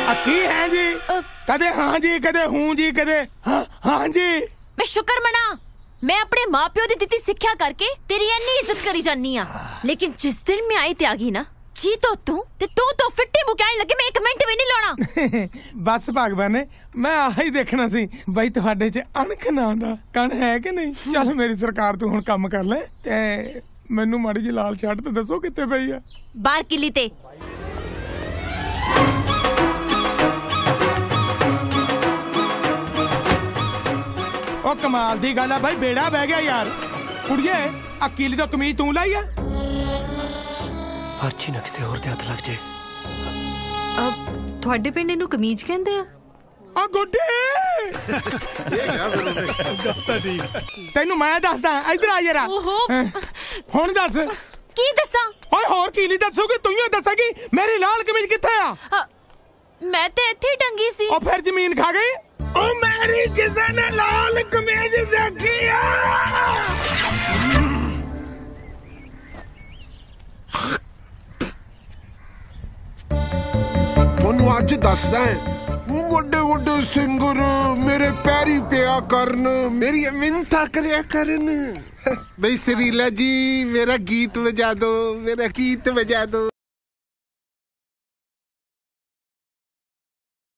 की है जी? कदे हाँ जी, कदे हूं जी, कदे हाँ जी। मैं शुक्र मना, मैं अपने माँ प्यो दी दित्ती सिक्ख्या करके तेरी इन्नी इज्जत करी जानी आ। लेकिन जिस दिन मैं आई त्यागी ना जी तो तू तो फिट्टी मुकान लगे, मैं 1 मिनट भी नहीं लाना। बस भगवान ने मैं आही देखना सी बई तुहाडे च अणख नां दा कण है कि नहीं। चल मेरी सरकार तू हुण काम कर ले ते मैनू माड़ी जी लाल शर्ट ते दसो कित्थे पई आ। बाहर किली ते। ओ कमाल दी गल है भाई, बेड़ा बह गया यार। कुड़िए आ किली दा कमीज तू लाई है? पर्ची ना किसी होर दे हत्थ लग जाए। अब ਤੁਹਾਡੇ ਪਿੰਡ ਇਹਨੂੰ ਕਮੀਜ਼ ਕਹਿੰਦੇ ਆ? आ गुड्डे तेनू मैं दसदा, इधर आ जरा। हुण दस की दसा? ओए होर कीली दसोगी तू ही दसेगी, मेरी लाल कमीज कित्थे आ? मैं ते इत्थे टंगी सी। ओ फिर जमीन खा गई? ओ मेरी किसे ने लाल कमीज देखी आ? ਤੁਹਾਨੂੰ ਅੱਜ ਦੱਸਦਾ ਵੱਡੇ ਵੱਡੇ ਸਿੰਗਰ ਮੇਰੇ ਪੈਰੀ ਪਿਆ ਕਰਨ, ਮੇਰੀ ਮਿੰਤਾ ਕਰਿਆ ਕਰਨ। ਬਈ ਸਰੀਲਾ ਜੀ ਮੇਰਾ ਗੀਤ ਵਜਾ ਦੋ, ਮੇਰਾ ਗੀਤ ਵਜਾ ਦੋ।